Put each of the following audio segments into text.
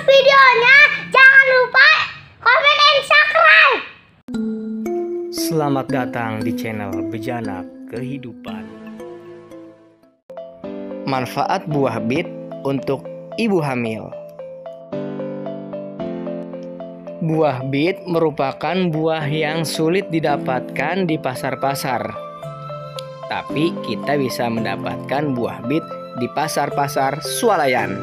videonya, jangan lupa komen dan subscribe. Selamat datang di channel Bejana Kehidupan. Manfaat buah bit untuk ibu hamil. Buah bit merupakan buah yang sulit didapatkan di pasar-pasar. Tapi kita bisa mendapatkan buah bit di pasar-pasar swalayan.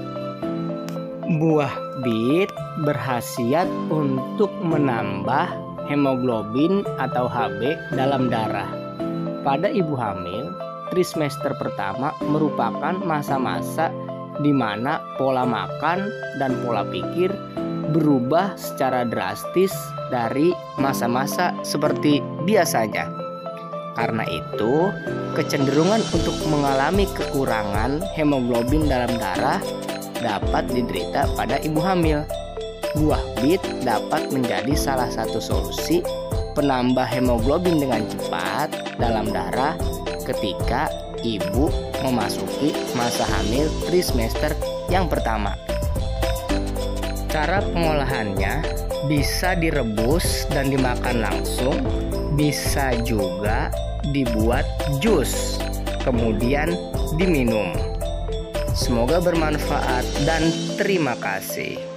Buah bit berkhasiat untuk menambah hemoglobin atau Hb dalam darah. Pada ibu hamil, trimester pertama merupakan masa-masa di mana pola makan dan pola pikir berubah secara drastis dari masa-masa seperti biasanya. Karena itu, kecenderungan untuk mengalami kekurangan hemoglobin dalam darah dapat diderita pada ibu hamil. Buah bit dapat menjadi salah satu solusi penambah hemoglobin dengan cepat dalam darah ketika ibu memasuki masa hamil trimester yang pertama. Cara pengolahannya bisa direbus dan dimakan langsung, bisa juga dibuat jus, kemudian diminum. Semoga bermanfaat dan terima kasih.